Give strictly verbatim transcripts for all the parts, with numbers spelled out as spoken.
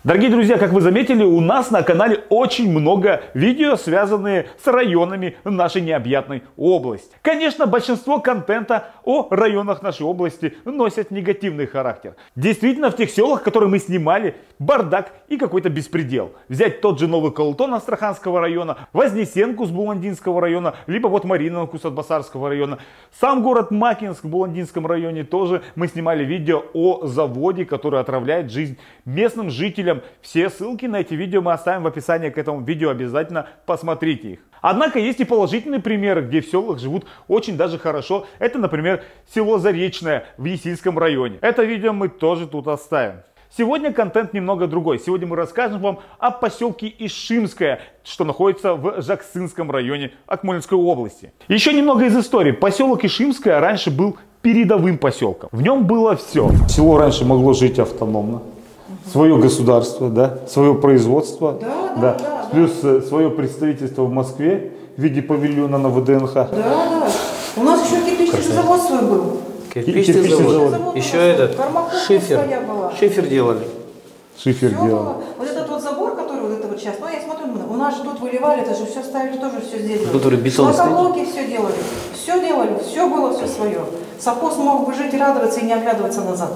Дорогие друзья, как вы заметили, у нас на канале очень много видео, связанные с районами нашей необъятной области. Конечно, большинство контента о районах нашей области носят негативный характер. Действительно, в тех селах, которые мы снимали, бардак и какой-то беспредел. Взять тот же Новый Колтон Астраханского района, Вознесенку с Буландинского района, либо вот Мариновку с Атбасарского района. Сам город Макинск в Буландинском районе тоже мы снимали видео о заводе, который отравляет жизнь местным жителям. Все ссылки на эти видео мы оставим в описании к этому видео, обязательно посмотрите их. Однако есть и положительные примеры, где в селах живут очень даже хорошо. Это, например, село Заречное в Есильском районе. Это видео мы тоже тут оставим. Сегодня контент немного другой. Сегодня мы расскажем вам о поселке Ишимское, что находится в Жаксинском районе Акмолинской области. Еще немного из истории. Поселок Ишимское раньше был передовым поселком. В нем было все. Село раньше могло жить автономно. Свое государство, да, свое производство, да, да, да, да, плюс да. свое представительство в Москве в виде павильона на ВДНХ. Да, да. У нас еще кирпичный завод свой был. Кирпичный, кирпичный завод. завод. Еще этот шифер. Шифер делали. Шифер все делали. Было. Вот этот вот забор, который вот это вот сейчас, ну я смотрю, у нас же тут выливали, это же все ставили, тоже все сделали. Который бетон шлакоблоки все делали, все делали, все было все свое. Совхоз мог бы жить и радоваться и не оглядываться назад.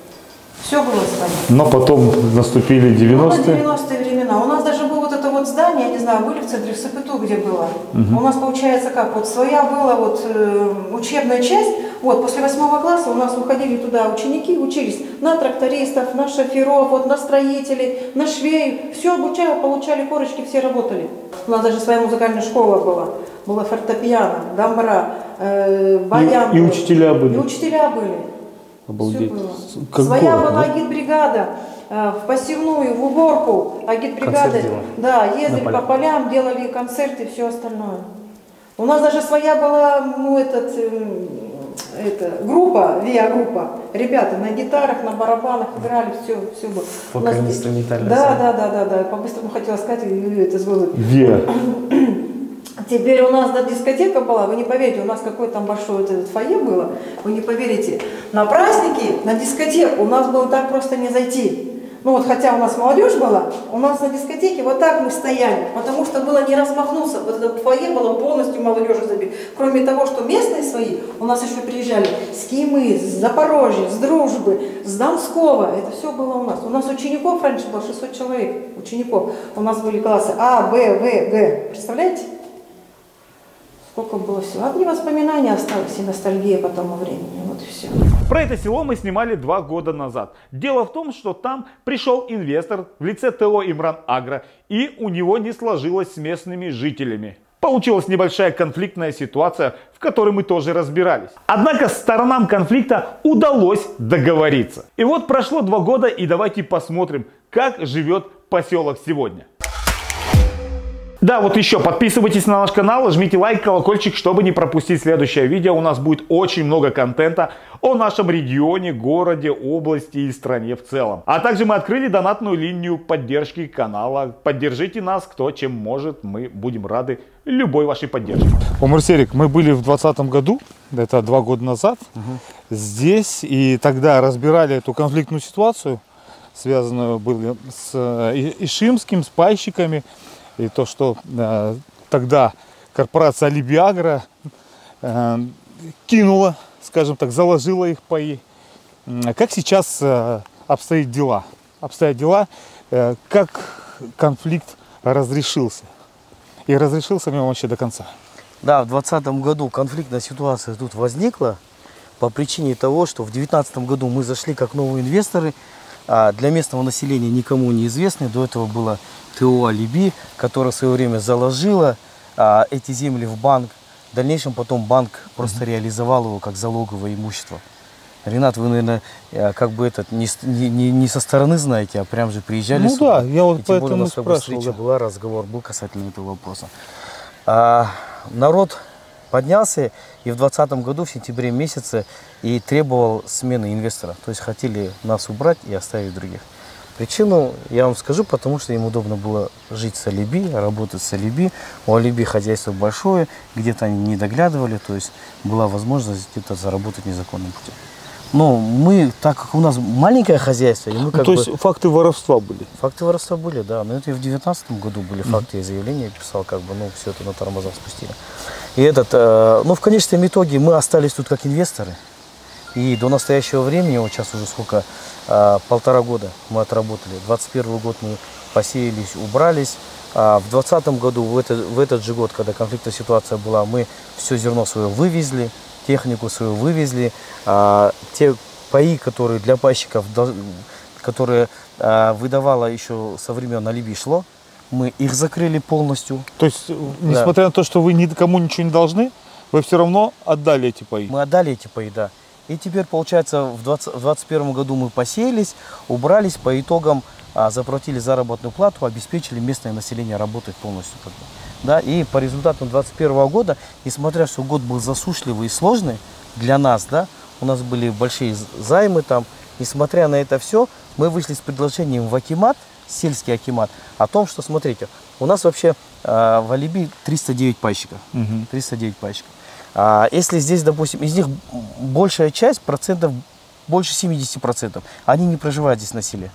Все было свое. Но потом наступили девяностые. девяностые времена. У нас даже было вот это вот здание, я не знаю, были в центре, в Сапету, где было. Угу. У нас получается как, вот своя была вот э, учебная часть. Вот, после восьмого класса у нас уходили туда ученики, учились на трактористов, на шоферов, вот, на строителей, на швей. Все обучали, получали корочки, все работали. У нас даже своя музыкальная школа была. Была фортепиано, домбра, э, баян. И, и учителя были. И учителя были. Обалдеть. Своя город, была да? агитбригада, э, в посевную, в уборку, агитбригады, да, ездили по полям, делали концерты и все остальное. У нас даже своя была, ну, этот, э, это, группа, ВИА-группа, ребята на гитарах, на барабанах играли, все, все было. Вокально-инструментально. Да, да, да, да, да, по-быстрому хотела сказать, это было. ВИА. Теперь у нас, да, дискотека была, вы не поверите, у нас какое там большое вот это фойе было, вы не поверите. На праздники, на дискотеку у нас было так просто не зайти. Ну вот, хотя у нас молодежь была, у нас на дискотеке вот так мы стояли, потому что было не размахнуться. Вот это фойе было полностью молодежью забито. Кроме того, что местные свои, у нас еще приезжали с Кимы, с Запорожья, с Дружбы, с Донского. Это все было у нас. У нас учеников раньше было шестьсот человек, учеников. У нас были классы А, Б, В, Г. Представляете? Сколько было всего. Одни воспоминания осталось и ностальгия по тому времени. Вот и все. Про это село мы снимали два года назад. Дело в том, что там пришел инвестор в лице ТО Имран Агро, и у него не сложилось с местными жителями. Получилась небольшая конфликтная ситуация, в которой мы тоже разбирались. Однако сторонам конфликта удалось договориться. И вот прошло два года, и давайте посмотрим, как живет поселок сегодня. Да, вот еще подписывайтесь на наш канал, жмите лайк, колокольчик, чтобы не пропустить следующее видео. У нас будет очень много контента о нашем регионе, городе, области и стране в целом. А также мы открыли донатную линию поддержки канала. Поддержите нас, кто чем может. Мы будем рады любой вашей поддержке. Омурсерик, мы были в двадцатом году, это два года назад, угу. здесь. И тогда разбирали эту конфликтную ситуацию, связанную были с Ишимским, с пайщиками. И то, что э, тогда корпорация Алиби Агро э, кинула, скажем так, заложила их паи. Как сейчас э, обстоят дела? Обстоят дела, э, как конфликт разрешился? И разрешился ли он вообще до конца? Да, в двадцатом году конфликтная ситуация тут возникла по причине того, что в девятнадцатом году мы зашли как новые инвесторы. А для местного населения никому не известны. До этого было ТО Алиби, которое в свое время заложило а, эти земли в банк. В дальнейшем потом банк просто реализовал его как залоговое имущество. Ренат, вы, наверное, как бы этот не, не, не со стороны знаете, а прям же приезжали ну, сюда. Ну да, я вот и тем более у нас спрашивал. Встреча да. была, разговор был касательно этого вопроса. А, народ поднялся и в двадцатом году, в сентябре месяце, и требовал смены инвестора. То есть хотели нас убрать и оставить других. Причину я вам скажу, потому что им удобно было жить с Алиби, работать с Алиби. У Алиби хозяйство большое, где-то они не доглядывали, то есть была возможность где-то заработать незаконным путем. Ну, мы, так как у нас маленькое хозяйство, и мы как Ну, то бы... есть факты воровства были? Факты воровства были, да. Но это и в девятнадцатом году были факты и заявления. Я писал, как бы, ну, все это на тормозах спустили. И этот, э, ну, в конечном итоге мы остались тут как инвесторы. И до настоящего времени, вот сейчас уже сколько, э, полтора года мы отработали. двадцать первый год мы посеялись, убрались. А в двадцатом году, в этот, в этот же год, когда конфликтная ситуация была, мы все зерно свое вывезли, технику свою вывезли. А, те паи, которые для пайщиков, которые а, выдавала еще со времен Алиби шло, мы их закрыли полностью. То есть, несмотря Да. на то, что вы никому ничего не должны, вы все равно отдали эти паи? Мы отдали эти паи, да. И теперь, получается, в двадцать первом году мы посеялись, убрались, по итогам а, заплатили заработную плату, обеспечили местное население работать полностью. Как бы, да. И по результатам двадцать первого года, несмотря что год был засушливый и сложный для нас, да, у нас были большие займы там, несмотря на это все, мы вышли с предложением в акимат, сельский акимат, о том, что, смотрите, у нас вообще э, в Алиби триста девять пайщиков. Угу. триста девять пайщиков. А если здесь, допустим, из них большая часть, процентов, больше семидесяти процентов, они не проживают здесь на селе.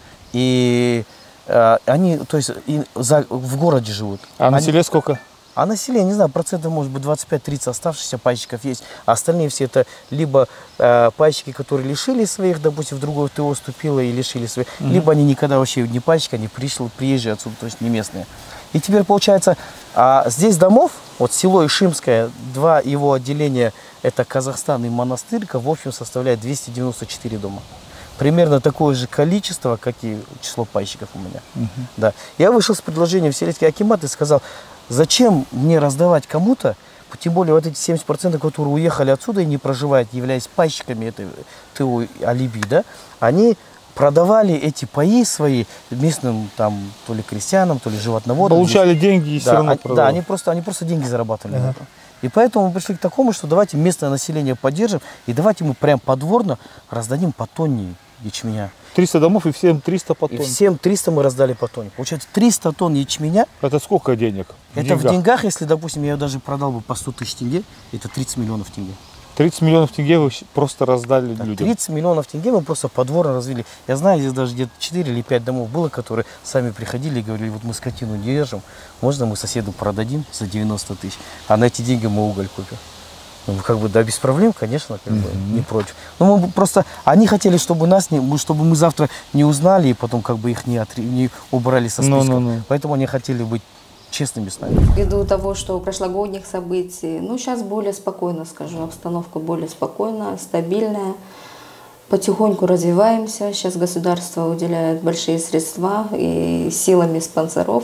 И э, они, то есть, и за, в городе живут. А на Они- селе сколько? а на селе, не знаю, процентов может быть двадцать пять тридцать оставшихся пайщиков есть. А остальные все это либо э, пайщики, которые лишили своих, допустим, в другое ТО вступило и лишили своих, mm-hmm. либо они никогда вообще не пайщики, они пришли, приезжие отсюда, то есть не местные. И теперь получается, а здесь домов, вот село Ишимское, два его отделения, это Казахстан и Монастырка, в общем составляет двести девяносто четыре дома. Примерно такое же количество, как и число пайщиков у меня. Mm-hmm. Да. Я вышел с предложением в сельский акимат и сказал, зачем мне раздавать кому-то, тем более вот эти семьдесят процентов, которые уехали отсюда и не проживают, являясь пайщиками этой ТО Алиби, да, они продавали эти паи свои местным там то ли крестьянам, то ли животноводам. Получали деньги и да, все равно они, продавали. да, они просто, они просто деньги зарабатывали. Ага. на этом. И поэтому мы пришли к такому, что давайте местное население поддержим и давайте мы прям подворно раздадим по тонне ячменя. триста домов и всем триста по И тонне. всем триста мы раздали по тонне. Получается триста тонн ячменя. Это сколько денег? В Это деньгах? в деньгах, если, допустим, я ее даже продал бы по сто тысяч тенге, это тридцать миллионов тенге. тридцать миллионов тенге вы просто раздали Так, людям. тридцать миллионов тенге мы просто подворно развели. Я знаю, здесь даже где-то четыре или пять домов было, которые сами приходили и говорили, вот мы скотину не держим, можно мы соседу продадим за девяносто тысяч, а на эти деньги мы уголь купим. Ну, как бы, да, без проблем, конечно, как бы, не против. Но мы просто, они хотели, чтобы нас, не, чтобы мы завтра не узнали и потом как бы их не, отри, не убрали со списка. Ну, ну, ну. Поэтому они хотели быть честными с нами. Ввиду того, что прошлогодних событий, ну, сейчас более спокойно, скажу, обстановка более спокойная, стабильная. Потихоньку развиваемся. Сейчас государство уделяет большие средства и силами спонсоров.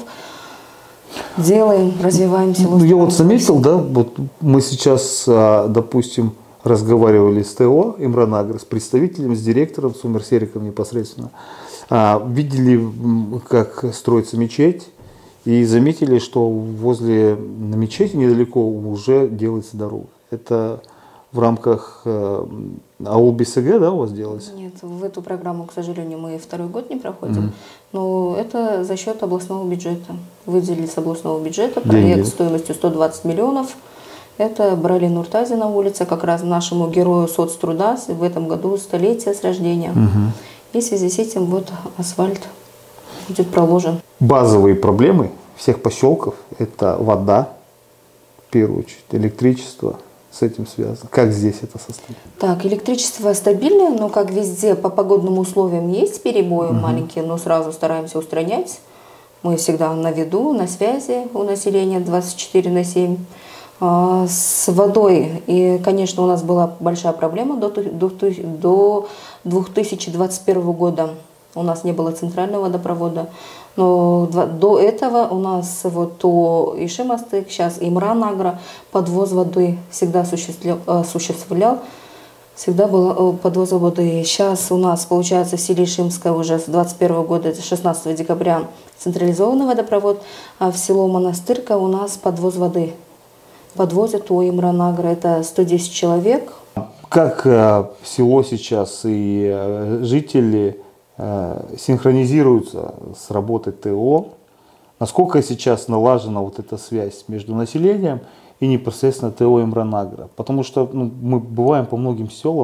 Делаем, развиваемся. Ну, я вот заметил, да, вот мы сейчас, допустим, разговаривали с ТО Имранагро, с представителем, с директором, с Умерсериком непосредственно. Видели, как строится мечеть, и заметили, что возле на мечети недалеко уже делается дорога. Это в рамках АУЛ БСГ, да, у вас делалось? Нет, в эту программу, к сожалению, мы второй год не проходим, mm-hmm. но это за счет областного бюджета. Выделили с областного бюджета проект Деньги. Стоимостью сто двадцать миллионов. Это Брали Нуртазина улица, как раз нашему герою соцтруда, в этом году столетие с рождения. Угу. И в связи с этим вот асфальт будет проложен. Базовые проблемы всех поселков – это вода, в первую очередь, электричество. С этим связано. Как здесь это состоит? Так, электричество стабильное, но как везде по погодным условиям есть перебои угу. маленькие, но сразу стараемся устранять. Мы всегда на виду, на связи у населения двадцать четыре на семь. А, с водой, и, конечно, у нас была большая проблема до, до, до две тысячи двадцать первого года. У нас не было центрального водопровода. Но до этого у нас вот то Ишимастык, сейчас Имранагро, подвоз воды всегда осуществлял, осуществлял всегда был подвоз воды. Сейчас у нас, получается, в селе Ишимское уже с двадцать первого года, шестнадцатого декабря, централизованный водопровод, а в село Монастырка у нас подвоз воды. Подвозят у Имранагро, это сто десять человек. Как э, село сейчас и э, жители э, синхронизируются с работой ТО? Насколько сейчас налажена вот эта связь между населением и непосредственно ТО Имранагро? Потому что ну, мы бываем по многим селам,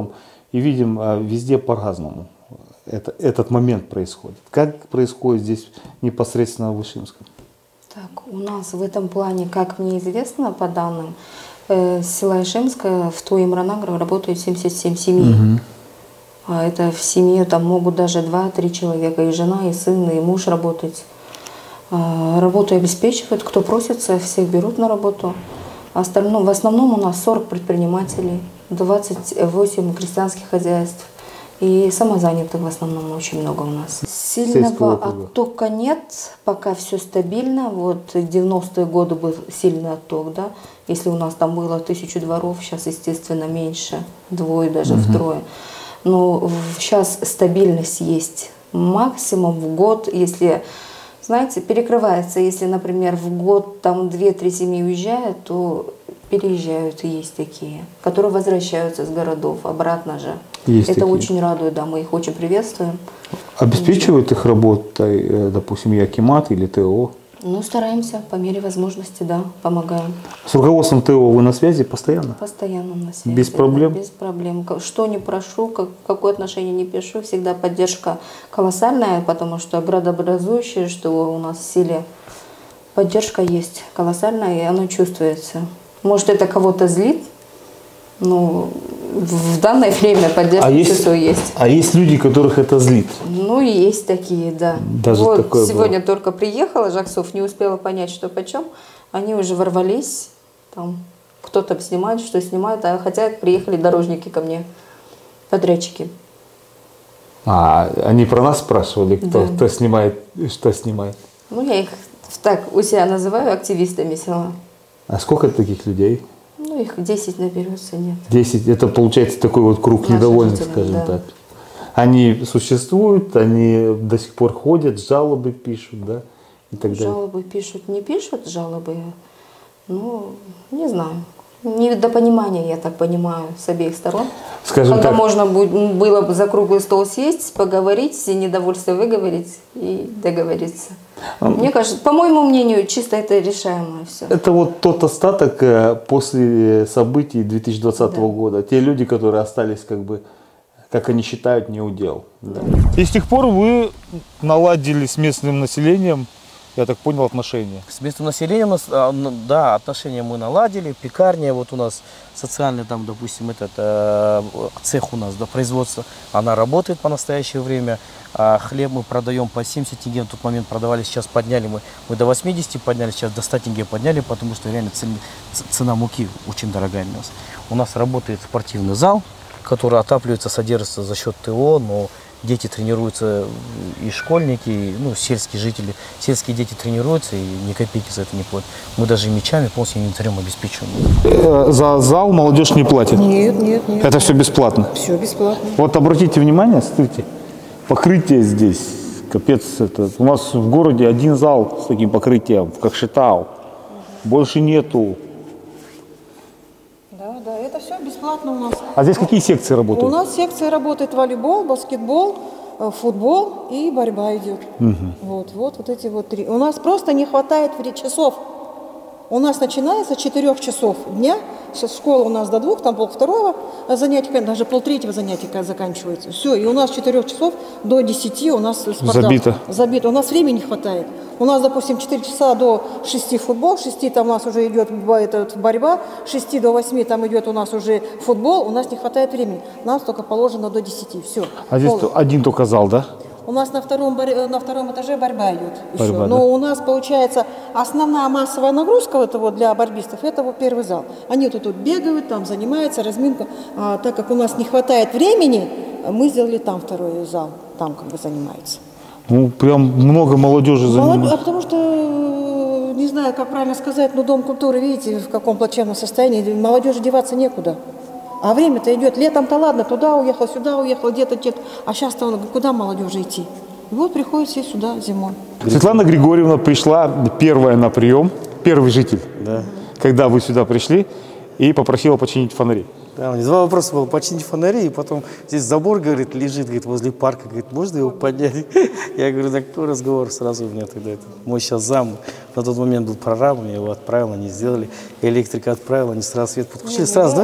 и видим а, везде по-разному. Это, этот момент происходит. Как происходит здесь непосредственно в Ишимском? Так, у нас в этом плане, как мне известно, по данным, э, села Ишимское в ТО Имранагро работает семьдесят семь семей. Угу. А это в семье там могут даже два-три человека, и жена, и сын, и муж работать. А, работу обеспечивают, кто просится, всех берут на работу. Остальное, в основном у нас сорок предпринимателей, двадцать восемь крестьянских хозяйств. И самозанятых в основном очень много у нас. Сильного оттока нет, пока все стабильно. Вот в девяностые годы был сильный отток, да. Если у нас там было тысячу дворов, сейчас, естественно, меньше, двое даже, угу. втрое. Но сейчас стабильность есть. Максимум в год, если, знаете, перекрывается, если, например, в год там две-три семьи уезжают, то переезжают, есть такие, которые возвращаются с городов обратно же. Есть Это такие. Очень радует, да, мы их очень приветствуем. Обеспечивают их работой, допустим, и акимат или ТО? Ну, стараемся, по мере возможности, да, помогаем. С руководством ТО вы на связи постоянно? Постоянно на связи. Без проблем? Да, без проблем. Что не прошу, как, какое отношение не пишу, всегда поддержка колоссальная, потому что градообразующее, что у нас в селе, поддержка есть колоссальная, и оно чувствуется. Может, это кого-то злит, но в данное время поддержка а есть, есть. А есть люди, которых это злит? Ну, и есть такие, да. Даже вот такое сегодня было. Только приехала, Жаксов не успела понять, что почем. Они уже ворвались, там кто-то снимает, что снимает, а хотя приехали дорожники ко мне, подрядчики. А, они про нас спрашивали, кто, да. кто снимает, что снимает? Ну, я их так у себя называю активистами села. А сколько таких людей? Ну, их десять наберется, нет. десять, это получается такой вот круг Наши недовольных, жители, скажем да. так. Они существуют, они до сих пор ходят, жалобы пишут, да, и так далее. Жалобы пишут, не пишут жалобы, ну, не знаю. Недопонимание, я так понимаю, с обеих сторон. Скажем Когда так, можно было бы за круглый стол сесть, поговорить, все недовольства выговорить и договориться. А, Мне кажется, по моему мнению, чисто это решаемое все. Это вот тот остаток после событий две тысячи двадцатого да. года. Те люди, которые остались, как бы, как они считают, не удел. Да. И с тех пор вы наладили с местным населением, я так понял, отношения. С местным населением, да, отношения мы наладили. Пекарня, вот у нас социальный, там, допустим, этот э, цех у нас, да, производство, она работает по настоящее время. А хлеб мы продаем по семьдесят тенге, в тот момент продавали, сейчас подняли мы, мы до восьмидесяти подняли, сейчас до ста тенге подняли, потому что реально цена, цена муки очень дорогая у нас. У нас работает спортивный зал, который отапливается, содержится за счет ТО, но дети тренируются, и школьники, и, ну, сельские жители, сельские дети тренируются, и ни копейки за это не платят. Мы даже мячами полностью инвентарем обеспечиваем. За зал молодежь не платит? Нет, нет, нет. Это все бесплатно? Все бесплатно. Вот обратите внимание, смотрите, покрытие здесь, капец, это, у нас в городе один зал с таким покрытием, в Кокшетау, больше нету. Да, да, это все бесплатно у нас. А здесь какие секции работают? У нас секции работает волейбол, баскетбол, футбол и борьба идет. Угу. Вот, вот, вот эти вот три. У нас просто не хватает часов. У нас начинается с четырёх часов дня, школа у нас до двух, там полвторого занятия, даже полтретьего занятия заканчивается. Все, и у нас с четырёх часов до десяти у нас спортзал. Забито. Забито. У нас времени не хватает. У нас, допустим, четыре часа до шести футбол, с шести там у нас уже идет борьба, с шести до восьми там идет у нас уже футбол, у нас не хватает времени. Нам только положено до десяти. Все. А здесь Пол... один только зал, да? У нас на втором, на втором этаже борьба идет еще. Борьба, Но да? у нас получается основная массовая нагрузка вот, вот, для борьбистов, это вот первый зал. Они тут, тут бегают, там занимаются, разминка. А так как у нас не хватает времени, мы сделали там второй зал, там как бы занимаются. Ну, прям много молодежи занимается. А потому что, не знаю, как правильно сказать, но Дом культуры, видите, в каком плачевном состоянии, молодежи деваться некуда. А время-то идет. Летом-то ладно, туда уехал, сюда уехал, где-то где-то. А сейчас-то куда молодежи идти? И вот приходится все сюда зимой. Светлана Григорьевна пришла первая на прием, первый житель, да. Когда вы сюда пришли, и попросила починить фонари. Да, у меня два вопроса было: починить фонари, и потом здесь забор, говорит, лежит, говорит, возле парка, говорит, можно его поднять? Я говорю, да какой разговор, сразу у меня тогда это. Мой сейчас зам, на тот момент был прорабом, я его отправил, они сделали, электрика отправила, они сразу свет подключили, сразу, я, да? Я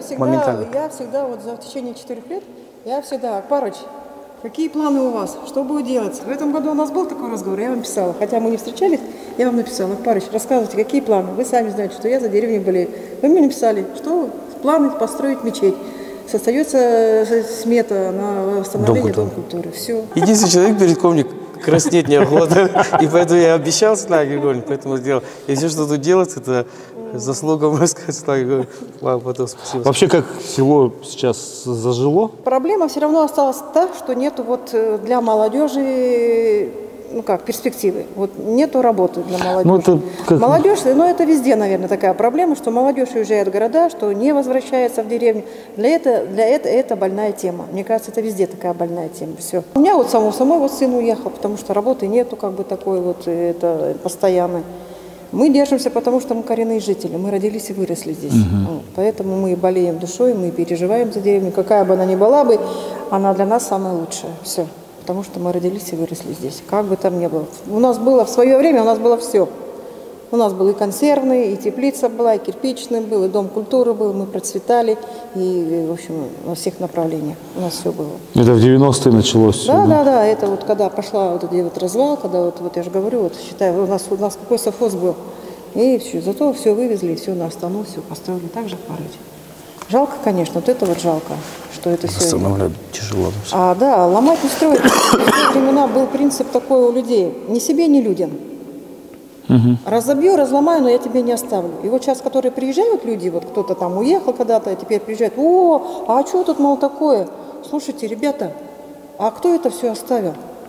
всегда, моментально. я всегда вот за в течение четырех лет, я всегда, Акбарыч, какие планы у вас, что будет делать? В этом году у нас был такой разговор, я вам писала, хотя мы не встречались, я вам написала, Акбарыч, рассказывайте, какие планы? Вы сами знаете, что я за деревню болею. Вы мне написали, что планы построить мечеть. Создается смета на восстановление Дом культуры. Дом культуры. Все. Единственный человек, перед кем мне краснеть неохота. И поэтому я обещал Светлане Григорьевне, поэтому сделал. И все, что тут делать, это заслуга, можно сказать, Светлане Григорьевне. Ладно, потом спасибо. Вообще, как село сейчас зажило? Проблема все равно осталась та, что нету вот для молодежи, ну как, перспективы. Вот нету работы для молодежи. Ну, это как... Молодежь, ну это везде, наверное, такая проблема, что молодежь уезжает в города, что не возвращается в деревню. Для этого, для этого это больная тема. Мне кажется, это везде такая больная тема. Все. У меня вот самого самой вот сын уехал, потому что работы нету, как бы такой вот, это постоянной. Мы держимся, потому что мы коренные жители, мы родились и выросли здесь. Uh-huh. Вот. Поэтому мы болеем душой, мы переживаем за деревню. Какая бы она ни была бы, она для нас самая лучшая. Все. Потому что мы родились и выросли здесь. Как бы там ни было. У нас было в свое время, у нас было все. У нас был и консервный, и теплица была, и кирпичный был, и дом культуры был. Мы процветали, и, в общем, во всех направлениях. У нас все было. Это в девяностые началось все, да, да, да. Это вот когда пошла вот этот вот развал, когда вот, вот я же говорю, вот считаю, у нас, у нас какой совхоз был. И все, зато все вывезли, все на остану, все построили. Так же порыть. Жалко, конечно, вот это вот жалко, что это все. Восстанавливать тяжело. А, да, ломать не строить. В те времена был принцип такой у людей. Ни себе, ни людям. Угу. Разобью, разломаю, но я тебе не оставлю. И вот сейчас, которые приезжают люди, вот кто-то там уехал когда-то, а теперь приезжают, о, а что тут, мол, такое? Слушайте, ребята, а кто это все оставил?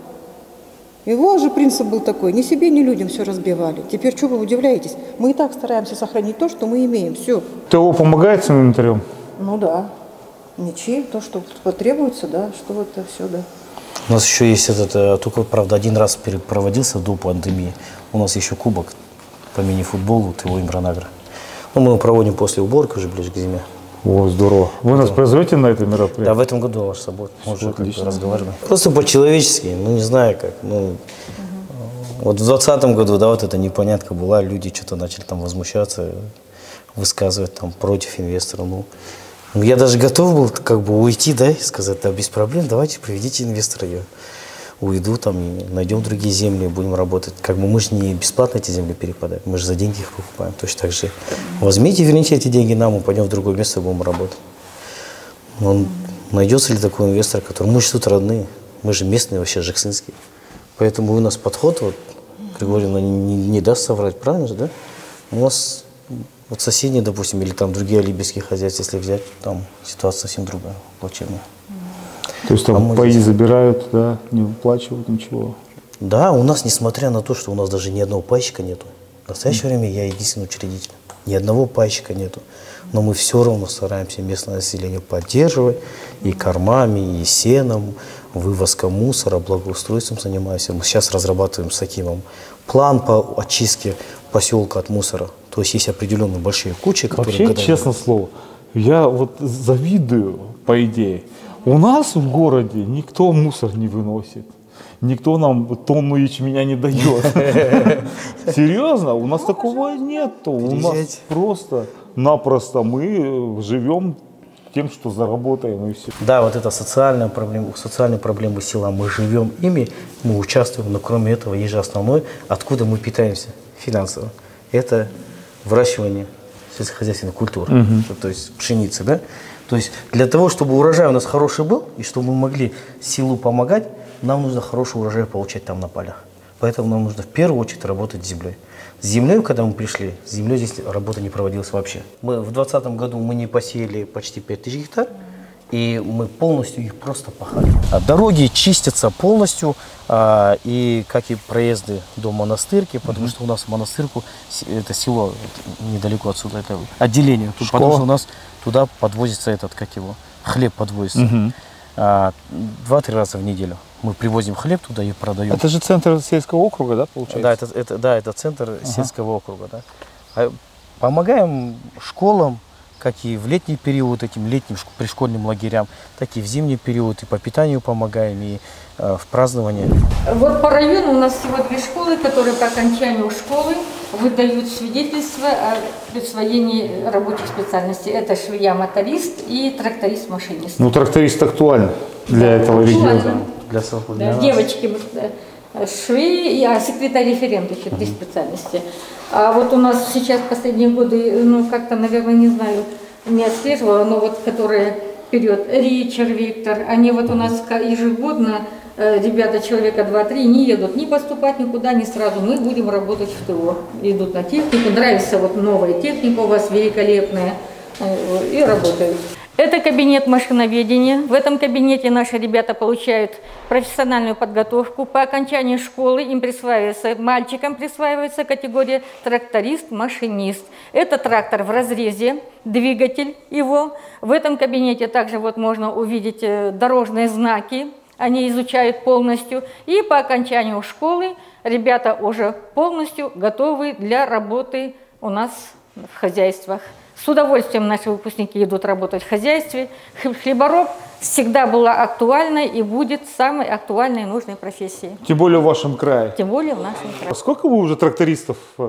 Его же принцип был такой, ни себе, ни людям все разбивали. Теперь что вы удивляетесь? Мы и так стараемся сохранить то, что мы имеем, все. ТО помогает с инвентарем? Ну да, мечи, то, что потребуется, да, что это все, да. У нас еще есть этот, только, правда, один раз проводился до пандемии. У нас еще кубок по мини-футболу ТО Имранагра. Ну, мы его проводим после уборки, уже ближе к зиме. О, здорово. Вы нас позовете на это мероприятие? Да, в этом году ваш собой. Мы уже как-то разговаривали. Просто по-человечески, ну не знаю как. Ну, угу. Вот в двадцатом году, да, вот эта непонятка была, люди что-то начали там возмущаться, высказывать там против инвестора. Ну, я даже готов был как бы уйти, да, и сказать, да, без проблем, давайте приведите инвестора, я уйду там, и найдем другие земли, будем работать. Как бы мы же не бесплатно эти земли перепадаем, мы же за деньги их покупаем. Точно так же возьмите, верните эти деньги нам, мы пойдем в другое место, будем работать. Но найдется ли такой инвестор, который... Мы же тут родные, мы же местные вообще, жексинские. Поэтому у нас подход, вот, Григорьевна не, не, не даст соврать, правильно же, да? У нас вот соседние, допустим, или там другие алибийские хозяйства, если взять, там ситуация совсем другая, плачевная. То есть там а паи здесь... забирают, да, не выплачивают ничего? Да, у нас, несмотря на то, что у нас даже ни одного пайщика нету, в настоящее mm. время я единственный учредитель, ни одного пайщика нету, но мы все равно стараемся местное население поддерживать и кормами, и сеном, вывозком мусора, благоустройством занимаемся. Мы сейчас разрабатываем с Акимом план по очистке поселка от мусора. То есть есть определенные большие кучи, которые... Вообще, честное слово, я вот завидую, по идее. У нас в городе никто мусор не выносит. Никто нам тонну ячменя не дает. Серьезно, у нас такого нету. У нас просто-напросто мы живем тем, что заработаем, и все. Да, вот это социальная проблема, социальные проблемы села, мы живем ими, мы участвуем, но кроме этого есть же основной, откуда мы питаемся финансово. Это выращивание сельскохозяйственной культуры, угу. то есть пшеницы, да? То есть для того, чтобы урожай у нас хороший был, и чтобы мы могли селу помогать, нам нужно хороший урожай получать там на полях. Поэтому нам нужно в первую очередь работать с землей. С землей, когда мы пришли, с землей здесь работа не проводилась вообще. Мы в двадцатом году мы не посеяли почти пять тысяч гектар, и мы полностью их просто пахали. Дороги чистятся полностью, а, и как и проезды до монастырки, потому mm-hmm. что у нас в монастырку, это село недалеко отсюда, это отделение, тут, потому что у нас туда подвозится этот, как его, хлеб подвозится. Mm-hmm. а, два-три раза в неделю. Мы привозим хлеб туда и продаем. Это же центр сельского округа, да, получается? Да, это, это, да, это центр ага. сельского округа. Да. А помогаем школам, как и в летний период, этим летним пришкольным лагерям, так и в зимний период, и по питанию помогаем, и э, в праздновании. Вот по району у нас всего две школы, которые по окончанию школы выдают свидетельство о присвоении рабочих специальностей. Это швея-моторист и тракторист-машинист. Ну, тракторист актуален для этого региона. Для Саху, Да, для девочки, швеи, а секретарь-референт еще три специальности. А вот у нас сейчас последние годы, ну как-то, наверное, не знаю, не отслеживала, но вот которые период Ричард, Виктор, они вот у нас ежегодно, ребята человека два-три не едут ни поступать никуда, ни сразу. Мы будем работать в ТО. Идут на технику, нравится вот новая техника у вас великолепная, и работают. Это кабинет машиноведения. В этом кабинете наши ребята получают профессиональную подготовку. По окончании школы им присваивается, мальчикам присваивается категория тракторист-машинист. Это трактор в разрезе, двигатель его. В этом кабинете также вот можно увидеть дорожные знаки. Они изучают полностью. И по окончанию школы ребята уже полностью готовы для работы у нас в хозяйствах. С удовольствием наши выпускники идут работать в хозяйстве. Хлебороб всегда была актуальной и будет самой актуальной и нужной профессией. Тем более в вашем крае. Тем более в нашем крае. Сколько вы уже трактористов, э,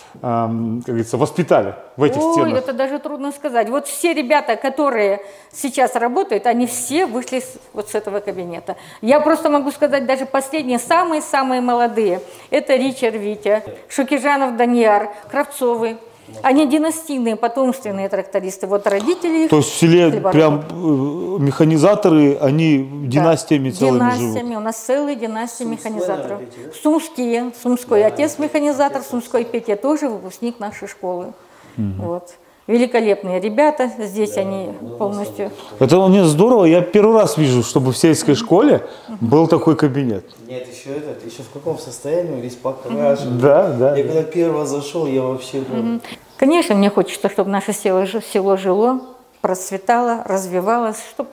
как говорится, воспитали в этих Ой, стенах? это даже трудно сказать. Вот все ребята, которые сейчас работают, они все вышли с, вот с этого кабинета. Я просто могу сказать, даже последние, самые-самые молодые. Это Ричард Витя, Шукижанов Данияр, Кравцовы. Они династийные, потомственные трактористы. Вот родители их. То есть в селе хлеборобы. прям э, механизаторы, они династиями Да, целыми династиями. живут? У нас целые династии механизаторов. Сумские. Сумской отец механизатор, Сумской Петя тоже выпускник нашей школы. Угу. Вот. Великолепные ребята, здесь они полностью... Это не здорово, я первый раз вижу, чтобы в сельской школе был такой кабинет. Нет, еще этот, еще в каком состоянии, весь покрашен. Да, да. Я когда первый раз зашел, я вообще... Конечно, мне хочется, чтобы наше село, село жило, процветало, развивалось, чтобы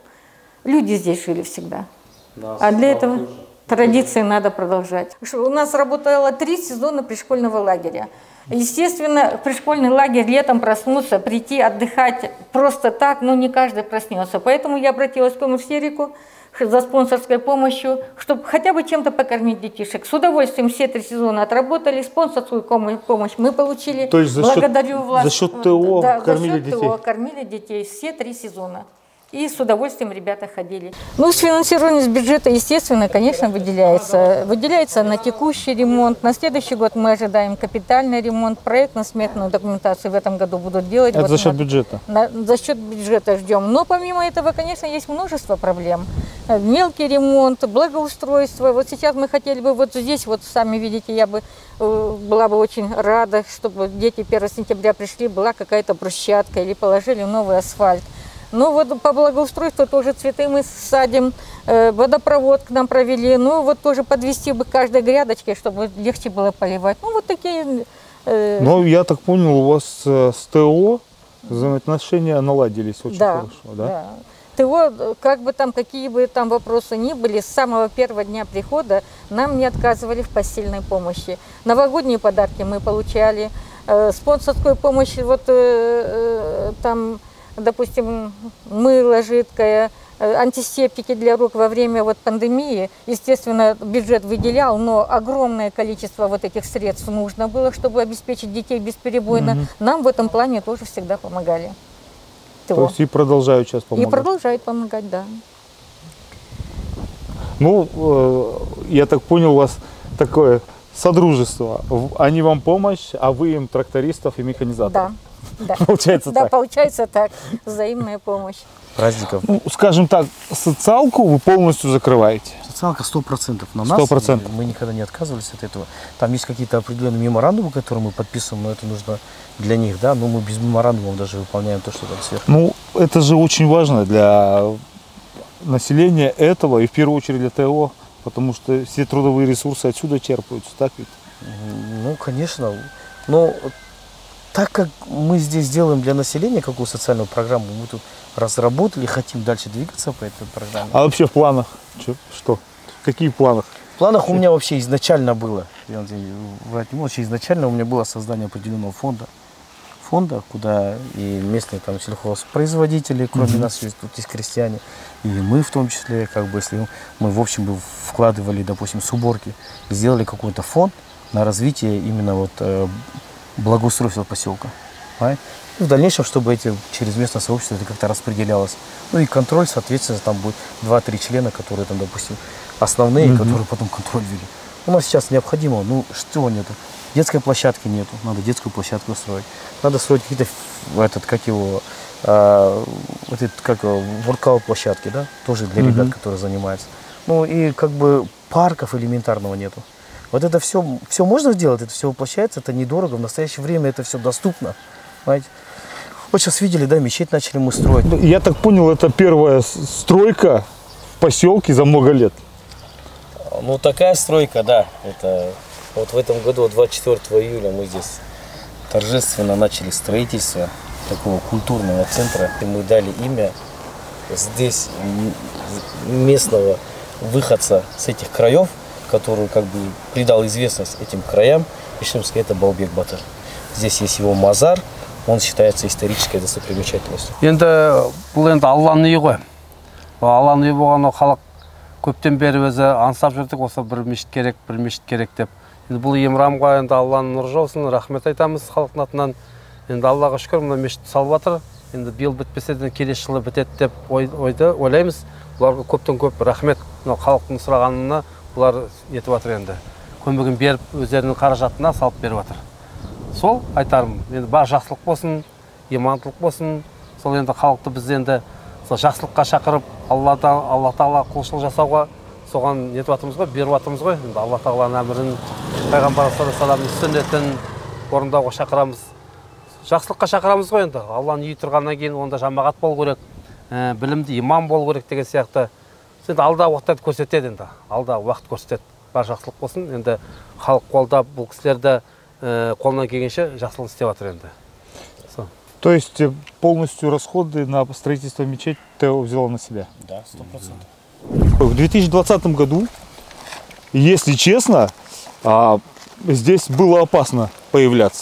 люди здесь жили всегда. Да, а для этого тоже. Традиции надо продолжать. У нас работало три сезона пришкольного лагеря. Естественно, пришкольный лагерь летом проснуться, прийти отдыхать просто так, но не каждый проснется. Поэтому я обратилась к Коммерсерику за спонсорской помощью, чтобы хотя бы чем-то покормить детишек. С удовольствием все три сезона отработали, спонсорскую помощь мы получили. То есть за Благодарю счет, вас. За счет ТО да, кормили за счет детей? ТО кормили детей все три сезона. И с удовольствием ребята ходили. Ну, с финансированием из бюджета, естественно, конечно, выделяется. Выделяется на текущий ремонт. На следующий год мы ожидаем капитальный ремонт. Проектно-сметную документацию в этом году будут делать. Это вот за счет на, бюджета? На, за счет бюджета ждем. Но помимо этого, конечно, есть множество проблем. Мелкий ремонт, благоустройство. Вот сейчас мы хотели бы вот здесь, вот сами видите, я бы была бы очень рада, чтобы дети первого сентября пришли, была какая-то брусчатка или положили новый асфальт. Ну вот по благоустройству тоже цветы мы садим, э, водопровод к нам провели, ну вот тоже подвести бы к каждой грядочке, чтобы легче было поливать. Ну вот такие... Э... Ну я так понял, у вас э, с ТО взаимоотношения наладились очень да, хорошо, да? Да. ТО, как бы там, какие бы там вопросы ни были, с самого первого дня прихода нам не отказывали в посильной помощи. Новогодние подарки мы получали, э, спонсорскую помощь, вот э, э, там... Допустим, мыло жидкое, антисептики для рук во время вот пандемии. Естественно, бюджет выделял, но огромное количество вот этих средств нужно было, чтобы обеспечить детей бесперебойно. Угу. Нам в этом плане тоже всегда помогали. То, То есть и продолжают сейчас помогать? И продолжают помогать, да. Ну, э, я так понял, у вас такое содружество. Они вам помощь, а вы им трактористов и механизаторов. Да. Да. Получается да, так. получается так. Взаимная помощь. Праздников. Ну, скажем так, социалку вы полностью закрываете? Социалка сто процентов на сто процентов. нас. Мы никогда не отказывались от этого. Там есть какие-то определенные меморандумы, которые мы подписываем, но это нужно для них, да. Но мы без меморандумов даже выполняем то, что там сверху. Ну, это же очень важно для населения этого и в первую очередь для ТО, потому что все трудовые ресурсы отсюда черпаются, так ведь? Ну, конечно. Но так как мы здесь делаем для населения какую социальную программу, мы тут разработали, хотим дальше двигаться по этой программе. А вообще в планах? Что? Какие в планах? В планах у меня вообще изначально было, я врать не буду, вообще изначально у меня было создание определенного фонда, фонда, куда и местные там сельхозпроизводители, кроме mm-hmm. нас, тут есть крестьяне, и мы в том числе, как бы, если мы в общем бы вкладывали, допустим, с уборки, сделали какой-то фонд, на развитие именно вот э, благоустройства поселка. Right? И в дальнейшем, чтобы эти через местное сообщество это как-то распределялось. Ну и контроль, соответственно, там будет два-три члена, которые там, допустим, основные, mm-hmm. которые потом контроль вели. У нас сейчас необходимо, ну что нету? Детской площадки нету, надо детскую площадку строить. Надо строить какие-то, этот, как его, э, вот этот, как воркаут площадки, да, тоже для mm-hmm. ребят, которые занимаются. Ну и как бы парков элементарного нету. Вот это все, все можно сделать, это все воплощается, это недорого, в настоящее время это все доступно, понимаете? Вот сейчас видели, да, мечеть начали мы строить. Я так понял, это первая стройка в поселке за много лет. Ну такая стройка, да, это вот в этом году, двадцать четвёртого июля, мы здесь торжественно начали строительство такого культурного центра, и мы дали имя здесь местного выходца с этих краев, который как бы придал известность этим краям, Ишимский, это Балбек Батыр. Здесь есть его мазар, он считается исторической достопримечательностью. Енді бұл енді Алланың үйі ғой. Алланың үйі болған халық көптен бері өзі аңсап жүрдік, осы бір мешіт керек, бір мешіт керек деп. Енді бұл Емрамға енді Алланың нұры жаусын, рахмет айтамыз халықтың атынан. Енді Аллаға шүкір, мына мешіт салып жатыр. Енді биыл бітпесе де келесі жылы бітеді деп ойды ойлаймыз. Бұларға көптен көп рахмет, халықтың сұрағанына бұлар етіп жатыр енді. Көмегін беріп, өздерінің қаражатына салып беріп жатыр. Сол айтарым, енді бар жақсылық болсын, имандылық болсын. Сол енді халықты біз енді жақсылыққа шақырып, Алла Тағала құлшылық жасауға соған нетіп жатырмыз ғой, беріп жатырмыз ғой. Енді Алла Тағаланың әмірін, пайғамбар саллаллаху алейхи вассаламның сүннетін орындауға шақырамыз. Жақсылыққа шақырамыз ғой енді. Алланың үйі тұрғаннан кейін онда жамағат болу керек, білімді имам болу керек деген сияқты. Енді алда уақытты көрсетеді енді. Алда уақыт көрсетеді. Бар жақсылық болсын. Енді халық қолдап бұл кісілерді қолынан келгенше жақсылық істеп жатыр енді. То есть полностью расходы на строительство мечети Тео взяла на себя? Да, сто процентов. В две тысячи двадцатом году, если честно, здесь было опасно появляться.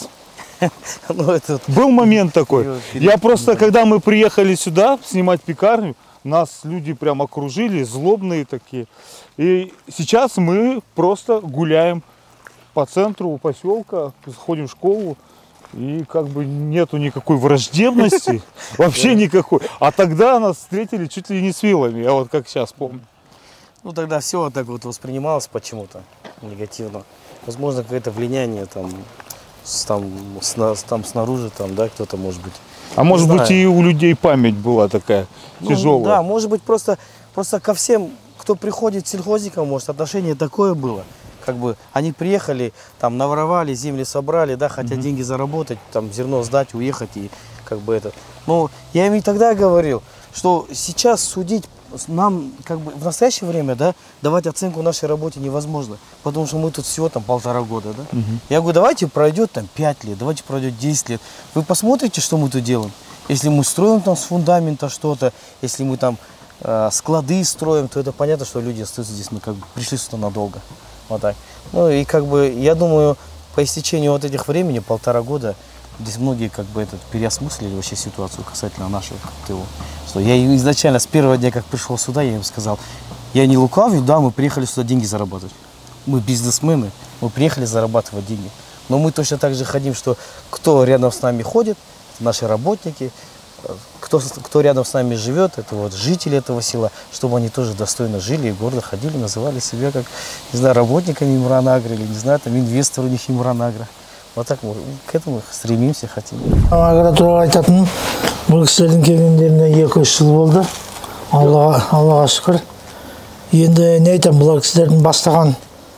Был момент такой. Я просто, когда мы приехали сюда снимать пекарню, нас люди прям окружили, злобные такие. И сейчас мы просто гуляем по центру поселка, ходим в школу. И как бы нету никакой враждебности, вообще никакой. А тогда нас встретили чуть ли не с вилами, я вот как сейчас помню. Ну тогда все вот так вот воспринималось почему-то негативно. Возможно, какое-то влияние там, с, там, с, там снаружи, там, да, кто-то может быть. А не может знаю. Быть и у людей память была такая ну, тяжелая. Да, может быть просто, просто ко всем, кто приходит сельхозникам, может отношение такое было. Как бы они приехали, там наворовали, земли собрали, да, хотят mm-hmm. деньги заработать, там зерно сдать, уехать и как бы это. Но я им и тогда говорил, что сейчас судить нам как бы в настоящее время, да, давать оценку нашей работе невозможно, потому что мы тут всего там полтора года, да. Mm-hmm. Я говорю, давайте пройдет там пять лет, давайте пройдет десять лет. Вы посмотрите, что мы тут делаем. Если мы строим там с фундамента что-то, если мы там э, склады строим, то это понятно, что люди остаются здесь, мы как бы пришли сюда надолго. Вот так. Ну и как бы, я думаю, по истечению вот этих времени, полтора года, здесь многие как бы этот переосмыслили вообще ситуацию касательно нашего ТО. Что я изначально с первого дня, как пришел сюда, я им сказал, я не лукавлю, да, мы приехали сюда деньги зарабатывать. Мы бизнесмены, мы приехали зарабатывать деньги. Но мы точно так же хотим, что кто рядом с нами ходит, наши работники, Кто, кто рядом с нами живет, это вот жители этого села, чтобы они тоже достойно жили и гордо ходили, называли себя как, не знаю, работниками Имранагро или, не знаю, там инвестор у них Имранагро. Вот так мы к этому стремимся, хотим. Агро туралы айтатын, бұл кісілердің келгендеріне екі үш жыл болды. Аллаға, Аллаға шүкір. Енді не айтам, бұл кісілердің бастаған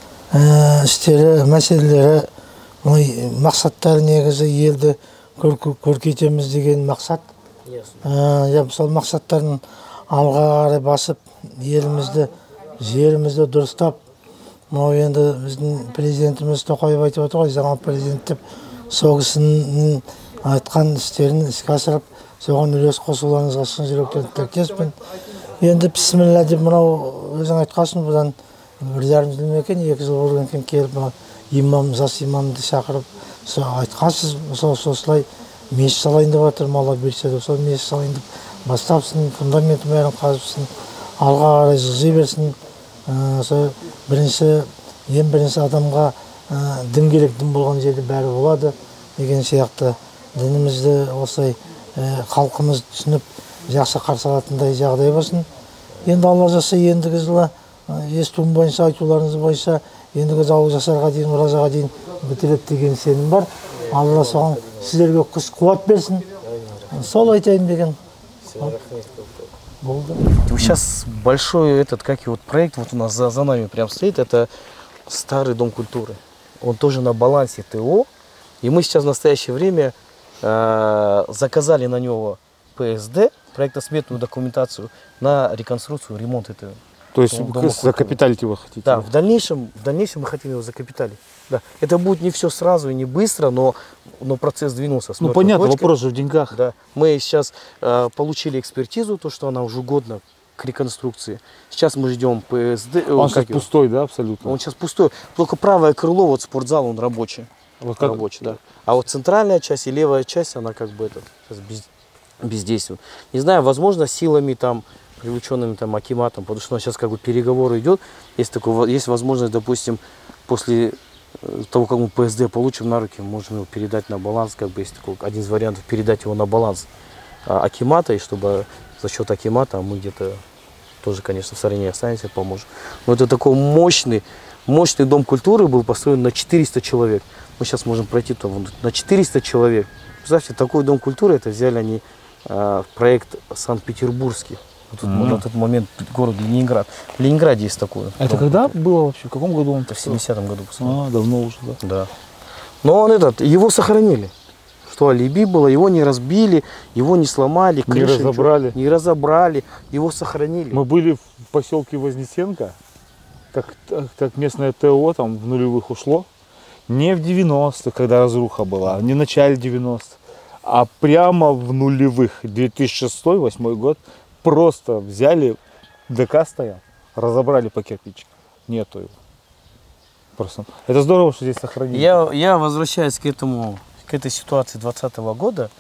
істері, мәселелері, мақсаттары негізі елді көркейтеміз деген мақсат. Я мысалы мақсаттарын алға қарай басып, елімізді, жерімізді дұрыстап, мынау енді біздің президентіміз Тоқаев айтып отыр ғой, жаңа президент деп, сол кісінің айтқан істерін іске асырып, соған үлес қосуларыңызға шын жүректен тілектеспін. Енді бісміллә деп мынау өзің айтқансың, бұдан бір жарым жыл екен, екі жыл болған екен келіп, имам, жас имамды шақырып, айтқансыз, осылай мешіт салайын деп жатыр, Алла берсе деп, сол мешіт салайын деп бастапсын, фундаментін бәрін қазыпсын, алға қарай жылжи берсін. Бірінші, ең бірінші адамға дін керек, дін болған жерде бәрі болады деген сияқты дінімізді осылай халқымыз түсініп жақсы қарсы алатындай жағдай болсын. Енді Алла жаса ендігі жылы естуім бойынша, айтуларыңыз бойынша ендігі жауыз жасарға дейін, оразаға дейін бітіреді деген сенім бар. Алла соған сіздерге күш қуат берсін. Сол айтайын деген. Сейчас большой этот, как и вот проект, вот у нас за, за нами прям стоит, это старый дом культуры. Он тоже на балансе ТО. И мы сейчас в настоящее время э, заказали на него ПСД, проектно-сметную документацию на реконструкцию, ремонт этого. То есть закапиталить его хотите? Да, в дальнейшем, в дальнейшем мы хотим его закапиталить. Да. Это будет не все сразу и не быстро, но, но процесс двинулся. Ну понятно, точки. Вопрос же в деньгах. Да. Мы сейчас э, получили экспертизу, то, что она уже годна к реконструкции. Сейчас мы ждем ПСД. Он сейчас его? Пустой, да, абсолютно? Он сейчас пустой. Только правое крыло, вот спортзал, он рабочий. Вот как? Рабочий, да. А вот центральная часть и левая часть, она как бы это, сейчас без, бездействует. Не знаю, возможно, силами там, привлеченными там акиматом, потому что у нас сейчас как бы переговоры идет. Есть, такой, есть возможность, допустим, после того, как мы ПСД получим на руки, можем его передать на баланс, как бы есть такой один из вариантов, передать его на баланс а, акимата, и чтобы за счет акимата мы где-то тоже, конечно, в стороне останемся, поможем. Но это такой мощный, мощный дом культуры был построен на четыреста человек. Мы сейчас можем пройти там, на четыреста человек. Представьте, такой дом культуры, это взяли они а, проект Санкт-Петербургский. Вот тут, mm-hmm. На тот момент город Ленинград. В Ленинграде есть такое. А это когда было вообще? В каком году он? Это в семидесятом году. А, давно уже, да? Да. Но он этот, его сохранили. Что алиби было, его не разбили, его не сломали, не разобрали. Не разобрали, его сохранили. Мы были в поселке Вознесенко, так, так, так местное ТО там в нулевых ушло. Не в девяностых, когда разруха была, не в начале девяностых, а прямо в нулевых, две тысячи шестой — две тысячи восьмой год. Просто взяли, ДК стоял, разобрали по кирпичикам. Нету его. Просто. Это здорово, что здесь сохранили. Я, я возвращаюсь к этому, к этой ситуации двадцатого года.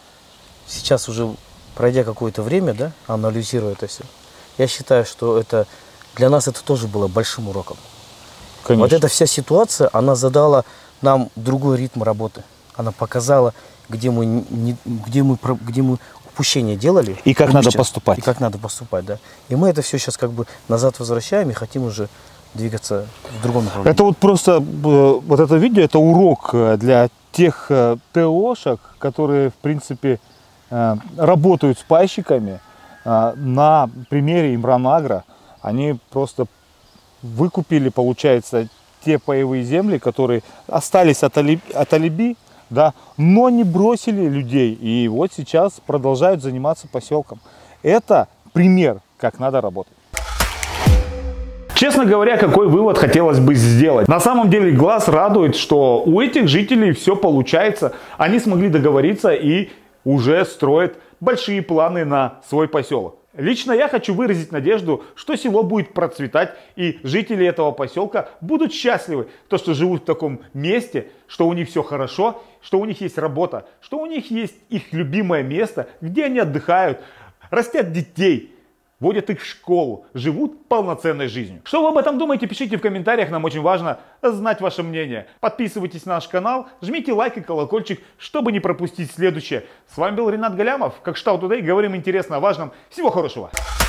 Сейчас уже пройдя какое-то время, да, анализируя это все. Я считаю, что это для нас это тоже было большим уроком. Конечно. Вот эта вся ситуация, она задала нам другой ритм работы. Она показала, где мы, не, где мы, где мы упущения делали. И как надо поступать. И как надо поступать, да. И мы это все сейчас как бы назад возвращаем и хотим уже двигаться в другом направлении. Это вот просто, вот это видео, это урок для тех ТОшек, которые, в принципе, работают с пайщиками. На примере Имранагро они просто выкупили, получается, те паевые земли, которые остались от алиби, от алиби, да, но не бросили людей. И вот сейчас продолжают заниматься поселком. Это пример, как надо работать. Честно говоря, какой вывод хотелось бы сделать? На самом деле глаз радует, что у этих жителей все получается. Они смогли договориться и уже строят большие планы на свой поселок. Лично я хочу выразить надежду, что село будет процветать и жители этого поселка будут счастливы, то, что живут в таком месте, что у них все хорошо, что у них есть работа, что у них есть их любимое место, где они отдыхают, растят детей, водят их в школу, живут полноценной жизнью. Что вы об этом думаете, пишите в комментариях, нам очень важно знать ваше мнение. Подписывайтесь на наш канал, жмите лайк и колокольчик, чтобы не пропустить следующее. С вами был Ренат Галямов, как Штау Тудей, говорим интересно о важном. Всего хорошего!